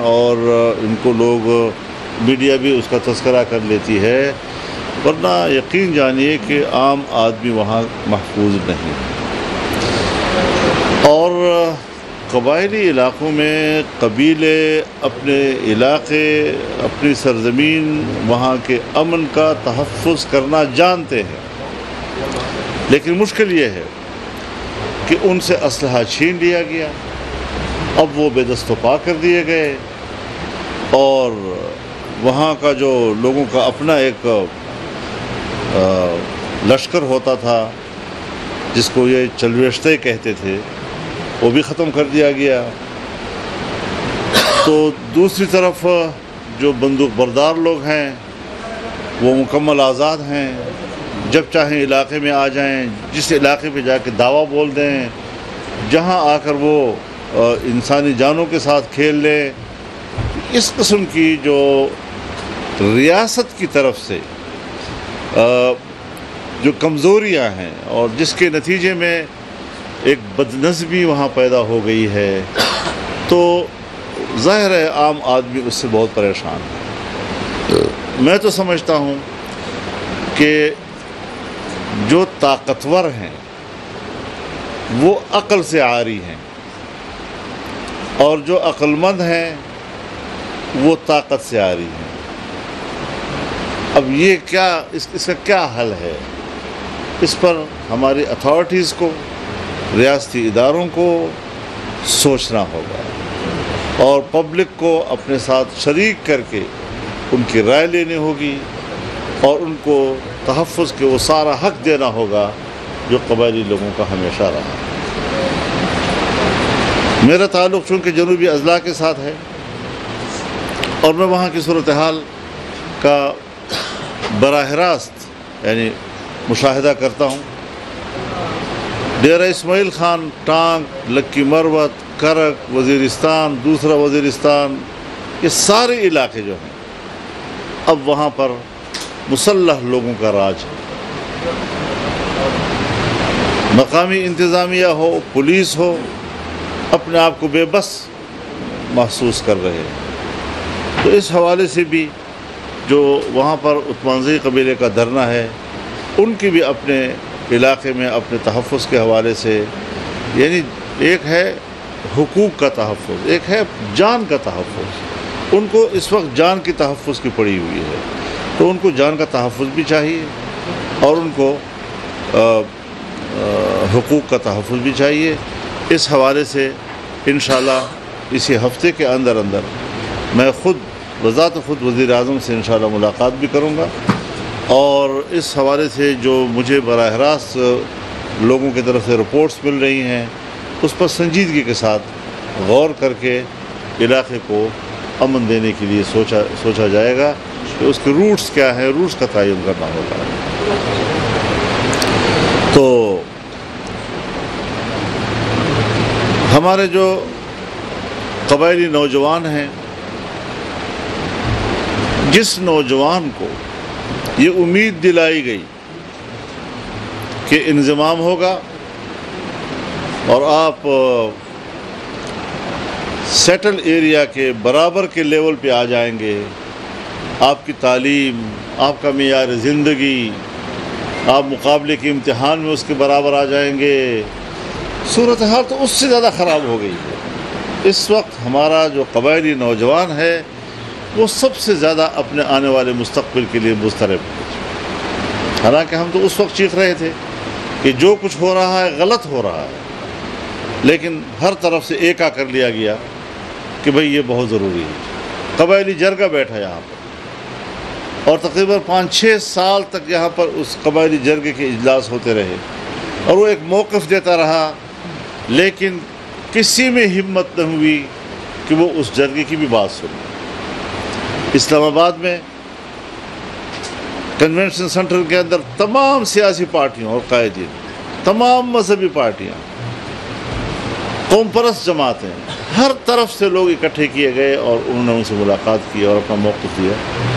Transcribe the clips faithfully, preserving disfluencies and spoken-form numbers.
اور ان کو لوگ میڈیا بھی اس کا تذکرہ کر لیتی ہے، ورنہ یقین جانیے کہ عام آدمی وہاں محفوظ نہیں۔ اور قبائلی علاقوں میں قبیلے اپنے علاقے، اپنی سرزمین، وہاں کے امن کا تحفظ کرنا جانتے ہیں، لیکن مشکل یہ ہے کہ ان سے اسلحہ چھین لیا گیا، اب وہ بے دست و پا کر دیے گئے، اور وہاں کا جو لوگوں کا اپنا ایک لشکر ہوتا تھا جس کو یہ چلویشتے کہتے تھے، وہ بھی ختم کر دیا گیا۔ تو دوسری طرف جو بندوق بردار لوگ ہیں وہ مکمل آزاد ہیں، جب چاہیں علاقے میں آ جائیں، جس علاقے پہ جا کے دعویٰ بول دیں، جہاں آ کر وہ انسانی جانوں کے ساتھ کھیل لیں۔ اس قسم کی جو ریاست کی طرف سے جو کمزوریاں ہیں اور جس کے نتیجے میں ایک بدنظمی وہاں پیدا ہو گئی ہے، تو ظاہر ہے عام آدمی اس سے بہت پریشان ہے۔ میں تو سمجھتا ہوں کہ جو طاقتور ہیں وہ عقل سے عاری ہیں، اور جو عقل مند ہیں وہ طاقت سے عاری ہیں۔ اب یہ کیا اس اس کا کیا حل ہے؟ اس پر ہماری اتھارٹیز کو، ریاستی اداروں کو سوچنا ہوگا، اور پبلک کو اپنے ساتھ شریک کر کے ان کی رائے لینی ہوگی، اور ان کو تحفظ کے وہ سارا حق دینا ہوگا جو قبائلی لوگوں کا ہمیشہ رہا۔ میرا تعلق چونکہ جنوبی اضلاع کے ساتھ ہے، اور میں وہاں کی صورتحال کا براہ راست یعنی مشاہدہ کرتا ہوں۔ ڈیرہ اسماعیل خان، ٹانک، لکی مروت، کرک، وزیرستان، دوسرا وزیرستان، یہ سارے علاقے جو ہیں اب وہاں پر مسلح لوگوں کا راج ہے۔ مقامی انتظامیہ ہو، پولیس ہو، اپنے آپ کو بے بس محسوس کر رہے ہیں۔ تو اس حوالے سے بھی جو وہاں پر عثمانزئی قبیلے کا دھرنا ہے، ان کی بھی اپنے علاقے میں اپنے تحفظ کے حوالے سے، یعنی ایک ہے حقوق کا تحفظ، ایک ہے جان کا تحفظ۔ ان کو اس وقت جان کی تحفظ کی پڑی ہوئی ہے، تو ان کو جان کا تحفظ بھی چاہیے، اور ان کو آ, آ, حقوق کا تحفظ بھی چاہیے۔ اس حوالے سے انشاءاللہ اسی ہفتے کے اندر اندر میں خود بذات خود وزیر اعظم سے انشاءاللہ ملاقات بھی کروں گا، اور اس حوالے سے جو مجھے براہ راست لوگوں کی طرف سے رپورٹس مل رہی ہیں، اس پر سنجیدگی کے ساتھ غور کر کے علاقے کو امن دینے کے لیے سوچا سوچا جائے گا کہ اس کے روٹس کیا ہیں، روٹس کا تعین کرنا ہوگا۔ تو ہمارے جو قبائلی نوجوان ہیں، جس نوجوان کو یہ امید دلائی گئی کہ انضمام ہوگا اور آپ سیٹل ایریا کے برابر کے لیول پہ آ جائیں گے، آپ کی تعلیم، آپ کا معیار زندگی، آپ مقابلے کے امتحان میں اس کے برابر آ جائیں گے، صورتحال تو اس سے زیادہ خراب ہو گئی ہے۔ اس وقت ہمارا جو قبائلی نوجوان ہے وہ سب سے زیادہ اپنے آنے والے مستقبل کے لیے مضطرب ہے۔ حالانکہ ہم تو اس وقت چیخ رہے تھے کہ جو کچھ ہو رہا ہے غلط ہو رہا ہے، لیکن ہر طرف سے ایک آ کر لیا گیا کہ بھئی یہ بہت ضروری ہے۔ قبائلی جرگہ بیٹھا یہاں پر، اور تقریباً پانچ چھ سال تک یہاں پر اس قبائلی جرگے کے اجلاس ہوتے رہے، اور وہ ایک موقف دیتا رہا، لیکن کسی میں ہمت نہ ہوئی کہ وہ اس جرگے کی بھی بات سنے۔ اسلام آباد میں کنونشن سینٹر کے اندر تمام سیاسی پارٹیوں اور قائدین، تمام مذہبی پارٹیاں، قوم پرست جماعتیں، ہر طرف سے لوگ اکٹھے کیے گئے، اور انہوں نے ان سے ملاقات کی اور اپنا موقف دیا۔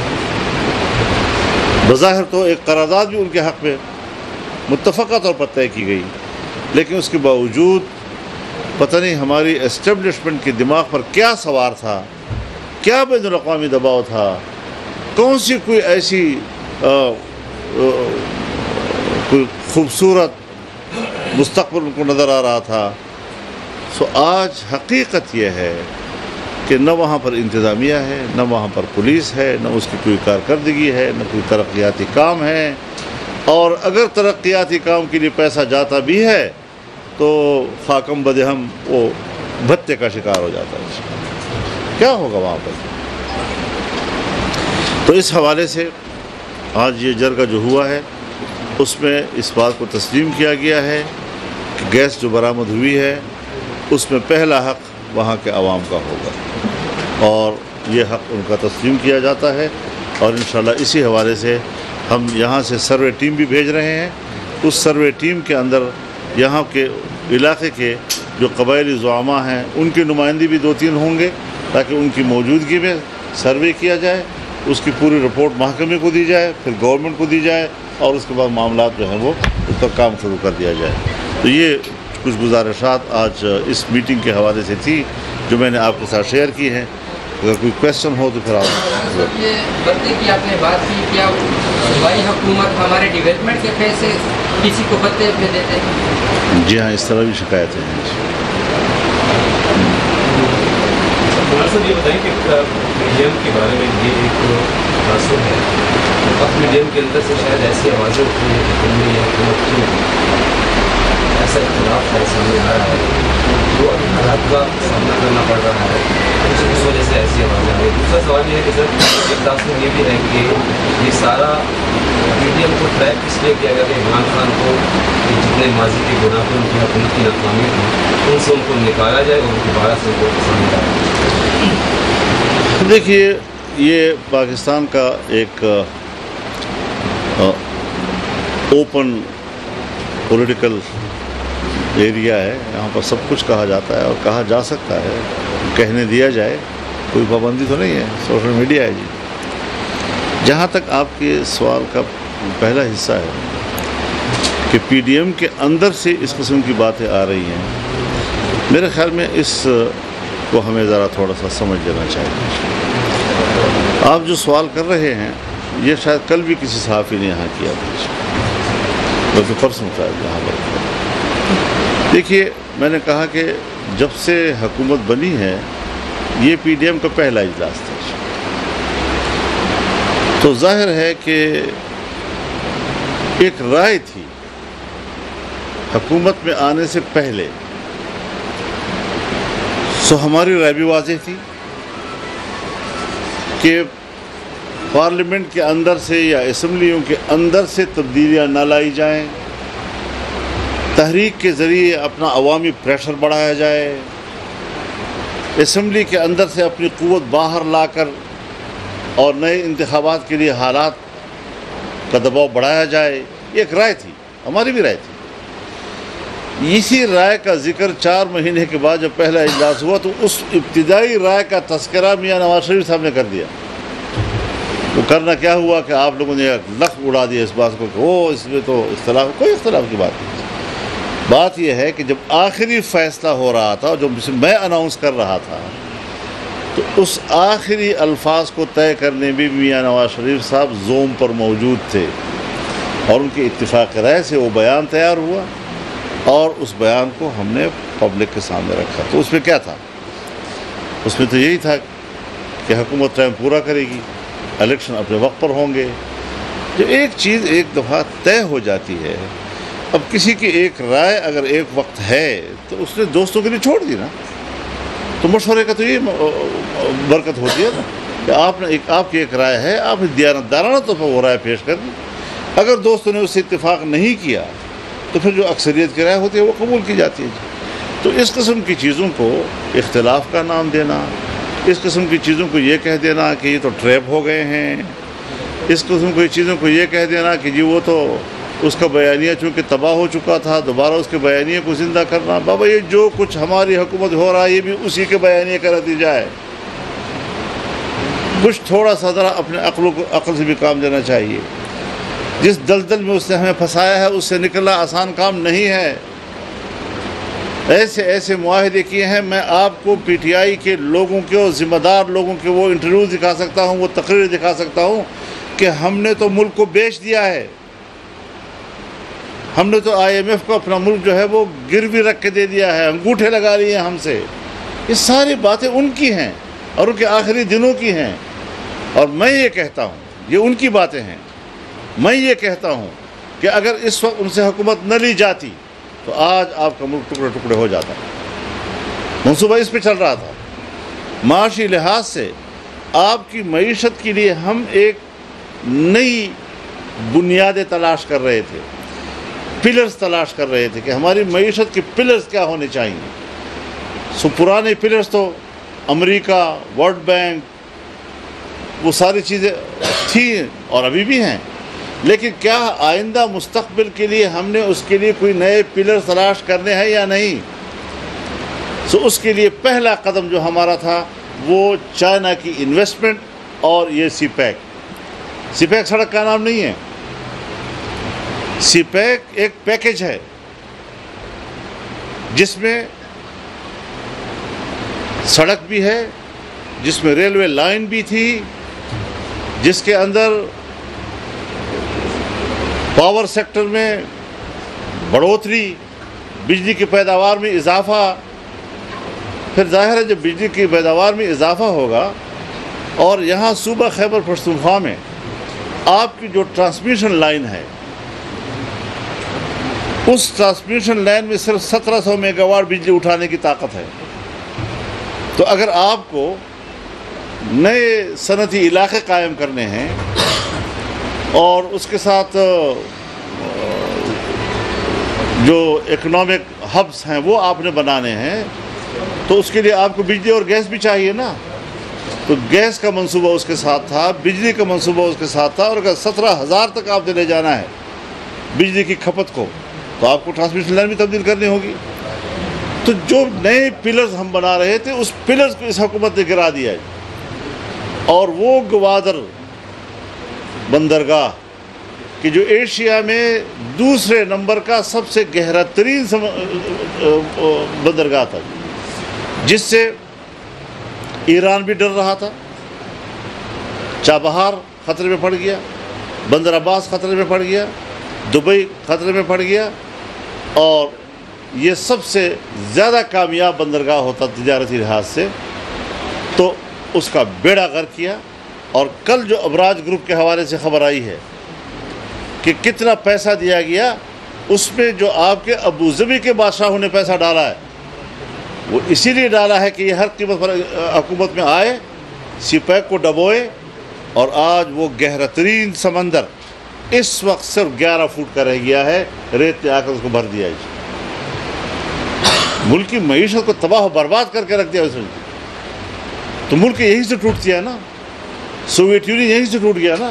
بظاہر تو ایک قرارداد بھی ان کے حق میں متفقہ طور پر طے کی گئی، لیکن اس کے باوجود پتہ نہیں ہماری اسٹیبلشمنٹ کے دماغ پر کیا سوار تھا کیا بین الاقوامی دباؤ تھا، کون سی کوئی ایسی آ, آ, کوئی خوبصورت مستقبل کو نظر آ رہا تھا. سو آج حقیقت یہ ہے کہ نہ وہاں پر انتظامیہ ہے، نہ وہاں پر پولیس ہے، نہ اس کی کوئی کارکردگی ہے، نہ کوئی ترقیاتی کام ہے. اور اگر ترقیاتی کام کے لیے پیسہ جاتا بھی ہے تو خاکم بدہم وہ بھتے کا شکار ہو جاتا ہے. کیا ہوگا وہاں پر؟ تو اس حوالے سے آج یہ جرگہ جو ہوا ہے اس میں اس بات کو تسلیم کیا گیا ہے کہ گیس جو برآمد ہوئی ہے اس میں پہلا حق وہاں کے عوام کا ہوگا، اور یہ حق ان کا تسلیم کیا جاتا ہے. اور انشاءاللہ اسی حوالے سے ہم یہاں سے سروے ٹیم بھی بھیج رہے ہیں. اس سروے ٹیم کے اندر یہاں کے علاقے کے جو قبائلی زعماء ہیں ان کی نمائندی بھی دو تین ہوں گے تاکہ ان کی موجودگی میں سروے کیا جائے، اس کی پوری رپورٹ محکمے کو دی جائے، پھر گورنمنٹ کو دی جائے، اور اس کے بعد معاملات جو ہیں وہ اس پر کام شروع کر دیا جائے. تو یہ کچھ گزارشات آج اس میٹنگ کے حوالے سے تھی جو میں نے آپ کے ساتھ شیئر کی ہیں. اگر کوئی کویسچن ہو تو پھر آپ یہ بتائیے کہ آپ نے بات کی کیا صوبائی حکومت ہمارے ڈیولپمنٹ کے پیسے کسی کو بتے پہ دیتے ہیں؟ جی ہاں، اس طرح بھی شکایتیں ہیں. سر یہ بتائیں کہ میڈیم کے بارے میں یہ ایک تاثر ہے، اب میڈیم کے اندر سے شاید ایسی آوازیں اٹھی ہیں کہ دلی یا حکومت کی ایسا اختلاف شاید سامنے آ رہا ہے جو ابھی حالات کا سامنا کرنا پڑ رہا ہے، اس وجہ سے ایسی آوازیں آ رہی ہیں. دوسرا سوال یہ ہے کہ سر ایک تاثر یہ بھی ہے کہ یہ سارا میڈیم کو ٹریک اس لیے کیا گیا کہ عمران خان کو جتنے ماضی کے گناہ پر ان کی حکومت کی ناکامی تھی ان سے ان کو نکالا جائے اور دوبارہ سے ان کو سامنے آئے. دیکھیے، یہ پاکستان کا ایک اوپن پولیٹیکل ایریا ہے. یہاں پر سب کچھ کہا جاتا ہے اور کہا جا سکتا ہے، کہنے دیا جائے، کوئی پابندی تو نہیں ہے. سوشل میڈیا ہے جی. جہاں تک آپ کے سوال کا پہلا حصہ ہے کہ پی ڈی ایم کے اندر سے اس قسم کی باتیں آ رہی ہیں، میرے خیال میں اس کو ہمیں ذرا تھوڑا سا سمجھ لینا چاہیے. آپ جو سوال کر رہے ہیں یہ شاید کل بھی کسی صحافی نے یہاں کیا بلکہ پرسوں شاید یہاں پر. دیکھیے، میں نے کہا کہ جب سے حکومت بنی ہے یہ پی ڈی ایم کا پہلا اجلاس تھا، تو ظاہر ہے کہ ایک رائے تھی حکومت میں آنے سے پہلے. سو ہماری رائے بھی واضح تھی کہ پارلیمنٹ کے اندر سے یا اسمبلیوں کے اندر سے تبدیلیاں نہ لائی جائیں، تحریک کے ذریعے اپنا عوامی پریشر بڑھایا جائے، اسمبلی کے اندر سے اپنی قوت باہر لا کر اور نئے انتخابات کے لیے حالات کا دباؤ بڑھایا جائے. یہ ایک رائے تھی، ہماری بھی رائے تھی. اسی رائے کا ذکر چار مہینے کے بعد جب پہلا اجلاس ہوا تو اس ابتدائی رائے کا تذکرہ میاں نواز شریف صاحب نے کر دیا. وہ کرنا کیا ہوا کہ آپ لوگوں نے لخت اڑا دیا اس بات کو کہ وہ اس میں تو اختلاف، کوئی اختلاف کی بات نہیں. بات یہ ہے کہ جب آخری فیصلہ ہو رہا تھا جو میں اناؤنس کر رہا تھا تو اس آخری الفاظ کو طے کرنے بھی میاں نواز شریف صاحب زوم پر موجود تھے، اور ان کے اتفاق رائے سے وہ بیان تیار ہوا اور اس بیان کو ہم نے پبلک کے سامنے رکھا. تو اس میں کیا تھا؟ اس میں تو یہی تھا کہ حکومت ٹائم پورا کرے گی، الیکشن اپنے وقت پر ہوں گے. جو ایک چیز ایک دفعہ طے ہو جاتی ہے، اب کسی کی ایک رائے اگر ایک وقت ہے تو اس نے دوستوں کے لیے چھوڑ دی نا. تو مشورے کا تو یہ برکت ہوتی ہے نا کہ آپ نے ایک آپ کی ایک رائے ہے، آپ نے دیانتدارانہ طور پر وہ رائے پیش کر دی. اگر دوستوں نے اس سے اتفاق نہیں کیا تو پھر جو اکثریت کی رائے ہوتی ہے وہ قبول کی جاتی ہے. تو اس قسم کی چیزوں کو اختلاف کا نام دینا، اس قسم کی چیزوں کو یہ کہہ دینا کہ یہ تو ٹریپ ہو گئے ہیں، اس قسم کی چیزوں کو یہ کہہ دینا کہ جی وہ تو اس کا بیانیہ چونکہ تباہ ہو چکا تھا دوبارہ اس کے بیانیے کو زندہ کرنا. بابا یہ جو کچھ ہماری حکومت ہو رہا ہے یہ بھی اسی کے بیانیے کا نتیجہ ہے. کچھ تھوڑا سا ذرا اپنے عقل کو عقل سے بھی کام لینا چاہیے. جس دلدل میں اس نے ہمیں پھنسایا ہے اس سے نکلنا آسان کام نہیں ہے. ایسے ایسے معاہدے کیے ہیں. میں آپ کو پی ٹی آئی کے لوگوں کے اور ذمہ دار لوگوں کے وہ انٹرویو دکھا سکتا ہوں, وہ تقریر دکھا سکتا ہوں کہ ہم نے تو ملک کو بیچ دیا ہے. ہم نے تو آئی ایم ایف کو اپنا ملک جو ہے وہ گروی رکھ کے دے دیا ہے, انگوٹھے لگا لیے ہیں ہم سے. یہ ساری باتیں ان کی ہیں اور ان کے آخری دنوں کی ہیں. اور میں یہ کہتا ہوں, یہ ان کی باتیں ہیں, میں یہ کہتا ہوں کہ اگر اس وقت ان سے حکومت نہ لی جاتی تو آج آپ کا ملک ٹکڑے ٹکڑے ہو جاتا. منصوبہ اس پہ چل رہا تھا. معاشی لحاظ سے آپ کی معیشت کے لیے ہم ایک نئی بنیادیں تلاش کر رہے تھے, پلرز تلاش کر رہے تھے کہ ہماری معیشت کے پلرز کیا ہونے چاہیے. سو پرانے پلرز تو امریکہ, ورلڈ بینک, وہ ساری چیزیں تھیں اور ابھی بھی ہیں, لیکن کیا آئندہ مستقبل کے لیے ہم نے اس کے لیے کوئی نئے پلر تلاش کرنے ہیں یا نہیں؟ سو اس کے لیے پہلا قدم جو ہمارا تھا وہ چائنا کی انویسٹمنٹ اور یہ سی پیک. سی پیک سڑک کا نام نہیں ہے, سی پیک ایک پیکج ہے جس میں سڑک بھی ہے, جس میں ریلوے لائن بھی تھی, جس کے اندر پاور سیکٹر میں بڑھوتری, بجلی کی پیداوار میں اضافہ. پھر ظاہر ہے جب بجلی کی پیداوار میں اضافہ ہوگا اور یہاں صوبہ خیبر پختونخوا میں آپ کی جو ٹرانسمیشن لائن ہے, اس ٹرانسمیشن لائن میں صرف سترہ سو میگا واٹ بجلی اٹھانے کی طاقت ہے. تو اگر آپ کو نئے صنعتی علاقے قائم کرنے ہیں اور اس کے ساتھ جو اکنامک ہبس ہیں وہ آپ نے بنانے ہیں, تو اس کے لیے آپ کو بجلی اور گیس بھی چاہیے نا. تو گیس کا منصوبہ اس کے ساتھ تھا, بجلی کا منصوبہ اس کے ساتھ تھا, اور اگر سترہ ہزار تک آپ نے لے جانا ہے بجلی کی کھپت کو تو آپ کو ٹرانسمیشن لائن بھی تبدیل کرنی ہوگی. تو جو نئے پلرز ہم بنا رہے تھے اس پلرز کو اس حکومت نے گرا دیا ہے. اور وہ گوادر بندرگاہ کہ جو ایشیا میں دوسرے نمبر کا سب سے گہرا ترین بندرگاہ تھا, جس سے ایران بھی ڈر رہا تھا, چابہار خطرے میں پڑ گیا, بندر عباس خطرے میں پڑ گیا, دبئی خطرے میں پڑ گیا, اور یہ سب سے زیادہ کامیاب بندرگاہ ہوتا تجارتی لحاظ سے, تو اس کا بیڑا غرق کیا. اور کل جو ابراج گروپ کے حوالے سے خبر آئی ہے کہ کتنا پیسہ دیا گیا, اس میں جو آپ کے ابوظبی کے بادشاہوں نے پیسہ ڈالا ہے وہ اسی لیے ڈالا ہے کہ یہ ہر قیمت پر حکومت میں آئے, سی پیک کو ڈبوئے, اور آج وہ گہرا ترین سمندر اس وقت صرف گیارہ فٹ کا رہ گیا ہے, ریت نے آ کر اس کو بھر دیا ہے. ملک کی معیشت کو تباہ و برباد کر کے رکھ دیا اس میں. تو ملک یہیں سے ٹوٹ گیا نا, سوویت یونین یہیں سے ٹوٹ گیا نا.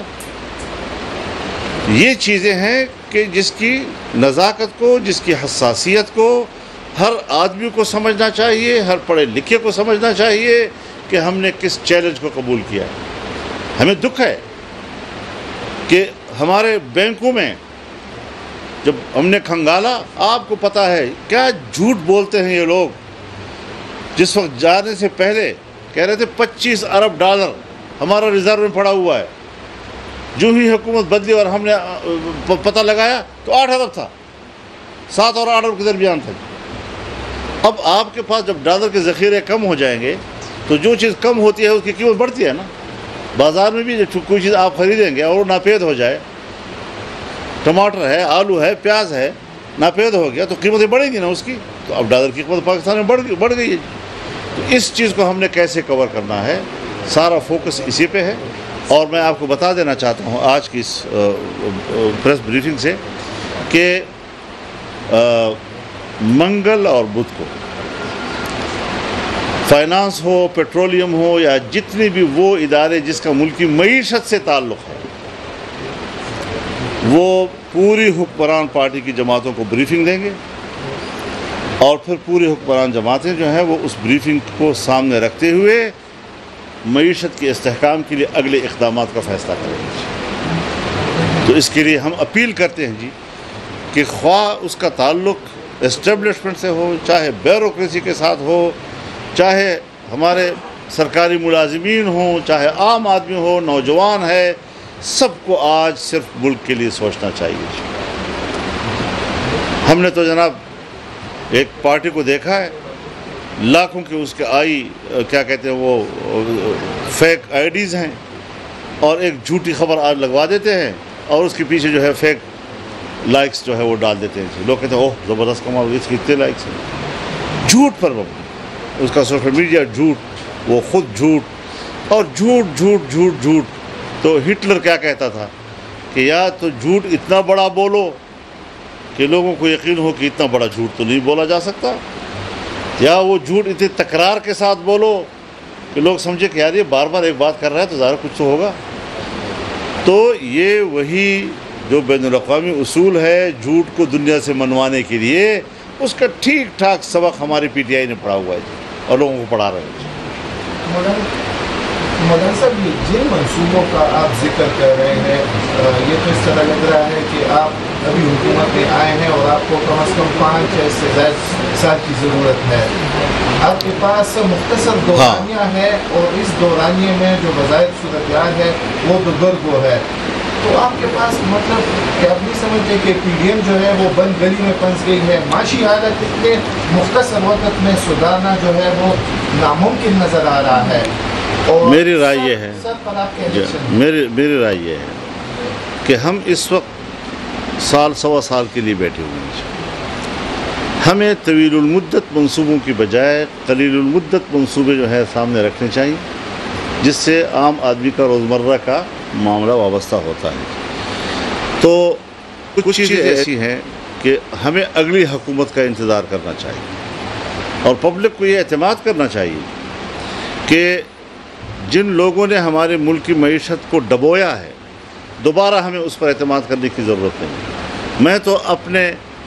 یہ چیزیں ہیں کہ جس کی نزاکت کو, جس کی حساسیت کو ہر آدمی کو سمجھنا چاہیے, ہر پڑھے لکھے کو سمجھنا چاہیے کہ ہم نے کس چیلنج کو قبول کیا. ہمیں دکھ ہے کہ ہمارے بینکوں میں جب ہم نے کھنگالا, آپ کو پتہ ہے کیا جھوٹ بولتے ہیں یہ لوگ. جس وقت جانے سے پہلے کہہ رہے تھے پچیس ارب ڈالر ہمارا ریزرو میں پڑا ہوا ہے, جو ہی حکومت بدلی اور ہم نے پتہ لگایا تو آٹھ ارب تھا, سات اور آٹھ ارب کے درمیان تھا. اب آپ کے پاس جب ڈالر کے ذخیرے کم ہو جائیں گے تو جو چیز کم ہوتی ہے اس کی قیمت بڑھتی ہے نا. بازار میں بھی جب کوئی چیز آپ خریدیں گے اور وہ ناپید ہو جائے, ٹماٹر ہے, آلو ہے, پیاز ہے, ناپید ہو گیا تو قیمتیں بڑھیں گی نا اس کی. تو اب ڈالر کی قیمت پاکستان میں بڑھ گئی بڑھ گئی ہے. تو اس چیز کو ہم نے کیسے کور کرنا ہے, سارا فوکس اسی پہ ہے. اور میں آپ کو بتا دینا چاہتا ہوں آج کی اس پریس بریفنگ سے کہ منگل اور بدھ کو فائنانس ہو, پیٹرولیم ہو, یا جتنے بھی وہ ادارے جس کا ملکی معیشت سے تعلق ہے, وہ پوری حکمران پارٹی کی جماعتوں کو بریفنگ دیں گے, اور پھر پوری حکمران جماعتیں جو ہیں وہ اس بریفنگ کو سامنے رکھتے ہوئے معیشت کے استحکام کے لیے اگلے اقدامات کا فیصلہ کریں گے. تو اس کے لیے ہم اپیل کرتے ہیں جی کہ خواہ اس کا تعلق اسٹیبلشمنٹ سے ہو، چاہے بیوروکریسی کے ساتھ ہو، چاہے ہمارے سرکاری ملازمین ہوں، چاہے عام آدمی ہو، نوجوان ہے، سب کو آج صرف ملک کے لیے سوچنا چاہیے۔ ہم نے تو جناب ایک پارٹی کو دیکھا ہے، لاکھوں کی اس کے آئی کیا کہتے ہیں وہ فیک آئی ڈیز ہیں، اور ایک جھوٹی خبر آج لگوا دیتے ہیں اور اس کے پیچھے جو ہے فیک لائکس جو ہے وہ ڈال دیتے ہیں۔ لوگ کہتے ہیں اوہ زبردست کمال، اس کی اتنے لائکس ہیں۔ جھوٹ پر مبنی، اس کا سوشل میڈیا جھوٹ، وہ خود جھوٹ، اور جھوٹ جھوٹ جھوٹ جھوٹ۔ تو ہٹلر کیا کہتا تھا کہ یا تو جھوٹ اتنا بڑا بولو کہ لوگوں کو یقین ہو کہ اتنا بڑا جھوٹ تو نہیں بولا جا سکتا، یا وہ جھوٹ اتنے تکرار کے ساتھ بولو کہ لوگ سمجھے کہ یار یہ بار بار ایک بات کر رہا ہے تو ظاہر کچھ تو ہوگا۔ تو یہ وہی جو بین الاقوامی اصول ہے جھوٹ کو دنیا سے منوانے کے لیے، اس کا ٹھیک ٹھاک سبق ہماری پی ٹی آئی نے پڑھا ہوا ہے جی، اور لوگوں کو پڑھا رہے ہیں۔ مولانا صاحب، جن منصوبوں کا آپ ذکر کر رہے ہیں، یہ تو اس طرح لگ رہا ہے کہ آپ ابھی حکومت میں آئے ہیں اور آپ کو کم از کم پانچ چھ سے زائد سال کی ضرورت ہے۔ آپ کے پاس مختصر دورانیہ ہے، اور اس دورانیے میں جو بظاہر صورتحال ہے وہ تو گرگو ہے، تو آپ کے پاس مطلب کہ آپ نہیں سمجھتے کہ پی ڈی ایم جو ہے وہ بند گلی میں پھنس گئی ہے؟ معاشی حالت اتنے مختصر وقت میں سدھارنا جو ہے وہ ناممکن نظر آ رہا ہے۔ میری رائے یہ ہے میری میری رائے یہ ہے کہ ہم اس وقت سال سوا سال کے لیے بیٹھے ہوئے ہیں۔ ہمیں طویل المدت منصوبوں کی بجائے قلیل المدت منصوبے جو ہے سامنے رکھنے چاہیے، جس سے عام آدمی کا روزمرہ کا معاملہ وابستہ ہوتا ہے۔ تو کچھ چیزیں ایسی ہیں کہ ہمیں اگلی حکومت کا انتظار کرنا چاہیے، اور پبلک کو یہ اعتماد کرنا چاہیے کہ جن لوگوں نے ہمارے ملک کی معیشت کو ڈبویا ہے، دوبارہ ہمیں اس پر اعتماد کرنے کی ضرورت نہیں۔ میں تو اپنے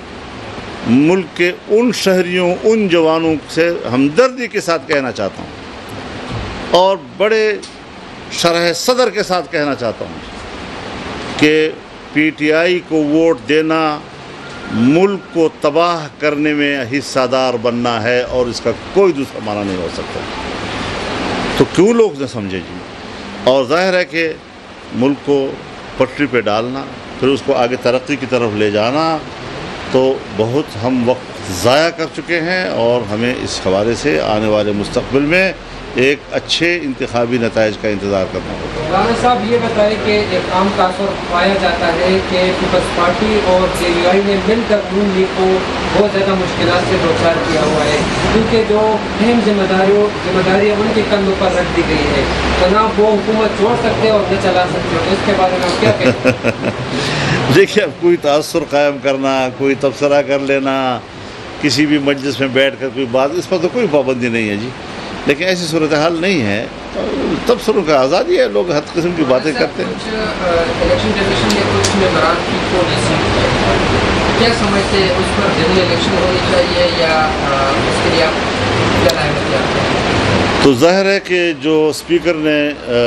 ملک کے ان شہریوں، ان جوانوں سے ہمدردی کے ساتھ کہنا چاہتا ہوں، اور بڑے شرح صدر کے ساتھ کہنا چاہتا ہوں کہ پی ٹی آئی کو ووٹ دینا ملک کو تباہ کرنے میں حصہ دار بننا ہے، اور اس کا کوئی دوسرا معنی نہیں ہو سکتا۔ تو کیوں لوگ نہ سمجھے جی؟ اور ظاہر ہے کہ ملک کو پٹری پہ ڈالنا، پھر اس کو آگے ترقی کی طرف لے جانا، تو بہت ہم وقت ضائع کر چکے ہیں، اور ہمیں اس حوالے سے آنے والے مستقبل میں ایک اچھے انتخابی نتائج کا انتظار کرنا ہوگا۔ مولانا صاحب یہ بتائیں کہ ایک عام تاثر پایا جاتا ہے کہ پیپلز پارٹی اور جے یو آئی نے مل کر نون لیگ کو بہت زیادہ مشکلات سے دوچار کیا ہوا ہے، کیونکہ جو اہم ذمہ داریوں ذمہ داریاں ان کے کندھوں پر رکھ دی گئی ہے، جناب وہ حکومت چھوڑ سکتے اور نہ چلا سکتے، تو اس کے بارے میں آپ کیا کہتے ہیں؟ دیکھیے، اب کوئی تاثر قائم کرنا، کوئی تبصرہ کر لینا، کسی بھی مجلس میں بیٹھ کر کوئی بات، اس پر تو کوئی پابندی نہیں ہے جی، لیکن ایسی صورتحال نہیں ہے، تبصروں کا آزادی ہے، لوگ ہر قسم کی باتیں کرتے ہیں۔ الیکشن کمیشن نے کچھ ممبران کی کو ڈسیٹ کیا کیا سمجھتے ہیں اس پر جنرل الیکشن ہونی چاہیے، یا اس کے لیے آپ کیا رائے رکھتے ہیں؟ تو ظاہر ہے کہ جو اسپیکر نے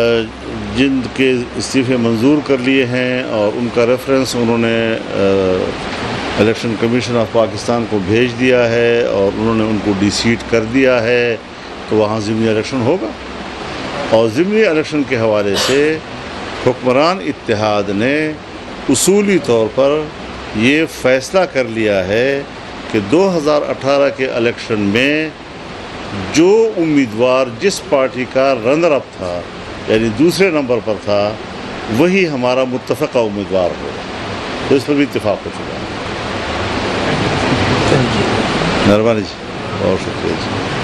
جن کے استعفے منظور کر لیے ہیں، اور ان کا ریفرنس انہوں نے الیکشن کمیشن آف پاکستان کو بھیج دیا ہے، اور انہوں نے ان کو ڈی سیٹ کر دیا ہے، تو وہاں ضمنی الیکشن ہوگا۔ اور ضمنی الیکشن کے حوالے سے حکمران اتحاد نے اصولی طور پر یہ فیصلہ کر لیا ہے کہ دو ہزار اٹھارہ کے الیکشن میں جو امیدوار جس پارٹی کا رنر اپ تھا، یعنی دوسرے نمبر پر تھا، وہی ہمارا متفقہ امیدوار ہو، تو اس پر بھی اتفاق ہو چکا ہے۔ مہربانی جی، بہت شکریہ جی۔